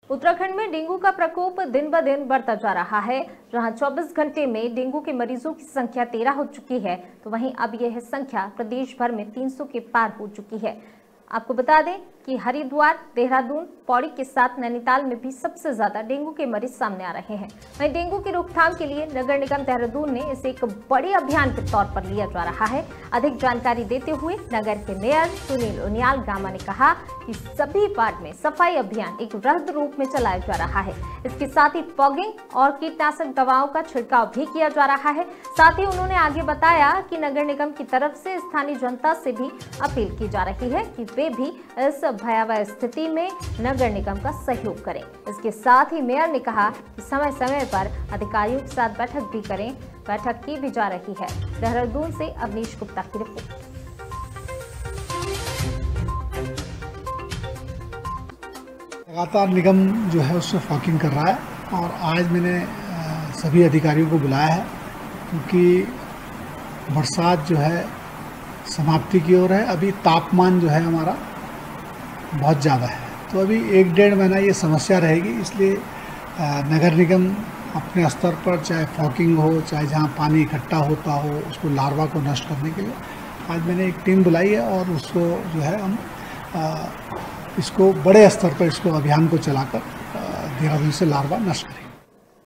उत्तराखंड में डेंगू का प्रकोप दिन ब दिन बढ़ता जा रहा है। जहां 24 घंटे में डेंगू के मरीजों की संख्या 13 हो चुकी है, तो वहीं अब यह संख्या प्रदेश भर में 300 के पार हो चुकी है। आपको बता दें कि हरिद्वार, देहरादून, पौड़ी के साथ नैनीताल में भी सबसे ज्यादा डेंगू के मरीज सामने आ रहे हैं। वहीं डेंगू की रोकथाम के लिए नगर निगम देहरादून ने इसे एक बड़े अभियान के तौर पर लिया जा रहा है। अधिक जानकारी देते हुए नगर के मेयर सुनील उनियाल गामा ने कहा कि सभी वार्ड में सफाई अभियान एक वृहद रूप में चलाया जा रहा है। इसके साथ ही फॉगिंग और कीटनाशक दवाओं का छिड़काव भी किया जा रहा है। साथ ही उन्होंने आगे बताया कि नगर निगम की तरफ से स्थानीय जनता से भी अपील की जा रही है कि वे भी इस भयावह स्थिति में नगर निगम का सहयोग करें। इसके साथ ही मेयर ने कहा कि समय समय पर अधिकारियों के साथ बैठक भी करें। बैठक की भी जा रही है। देहरादून से अवनीश गुप्ता की रिपोर्ट। लगातार निगम जो है उससे फॉगिंग कर रहा है और आज मैंने सभी अधिकारियों को बुलाया है क्योंकि बरसात जो है समाप्ति की ओर है। अभी तापमान जो है हमारा बहुत ज़्यादा है, तो अभी 1-1.5 महीना ये समस्या रहेगी। इसलिए नगर निगम अपने स्तर पर चाहे फॉगिंग हो, चाहे जहाँ पानी इकट्ठा होता हो, उसको लार्वा को नष्ट करने के लिए आज मैंने एक टीम बुलाई है और उसको जो है हम इसको बड़े स्तर पर इसको अभियान को चलाकर देहरादून से लार्वा नष्ट करेंगे।